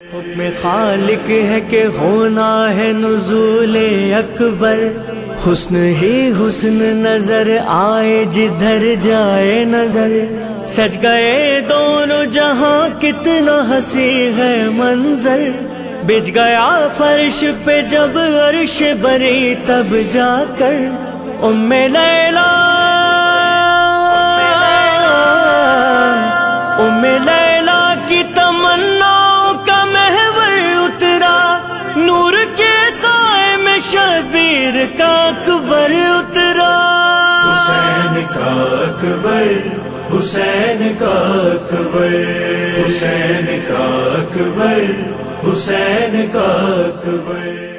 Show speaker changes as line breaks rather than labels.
हुक्म खालिक है कि होना है नुज़ूले अकबर। हुस्न ही हुस्न नजर आए जिधर जाए नजर। सज गए दोनों जहां कितना हंसी है मंजर। बिछ गया फर्श पे जब अर्श बरी तब जाकर उम्मे लैला की तमन्नाओं का महवर उतरा। नूर के साए में शबीर का अकबर उतरा।
हुसैन का अकबर, हुसैन का अकबर, हुसैन का अकबर, हुसैन का अकबर।